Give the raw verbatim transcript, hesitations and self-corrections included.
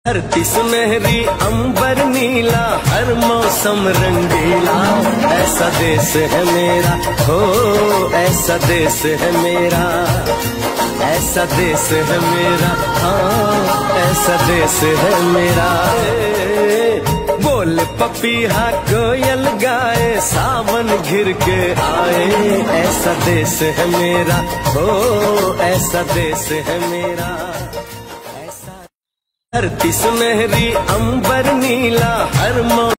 धरती सुनहरी अंबर नीला हर मौसम रंगीला, ऐसा देश है मेरा, हो ऐसा देश है मेरा, ऐसा देश है मेरा, हाँ ऐसा देश है मेरा। बोल पपीहा कोयल गाए सावन घिर के आए, ऐसा देश है मेरा, हो ऐसा देश है मेरा। धरती सुनहरी अंबर नीला हर मौ